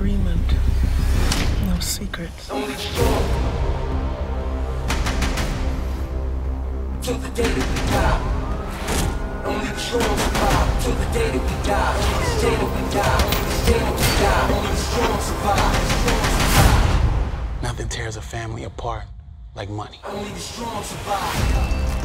agreement. No secrets. Only strong. Till the day that we die. Only the strong survive. Till the day that we die. The day that we die. The day that we die. Only the strong survive. Nothing tears a family apart like money. Only the strong survive.